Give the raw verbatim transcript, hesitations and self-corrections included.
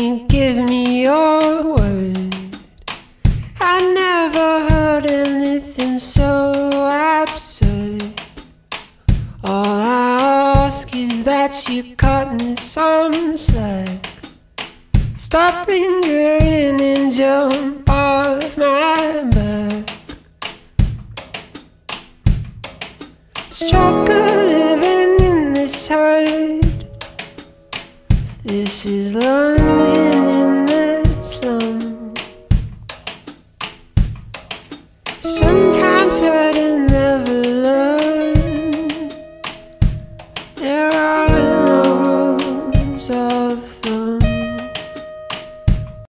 you give me your word? I never heard anything so absurd. All I ask is that you cut me some slack. Stop lingering in your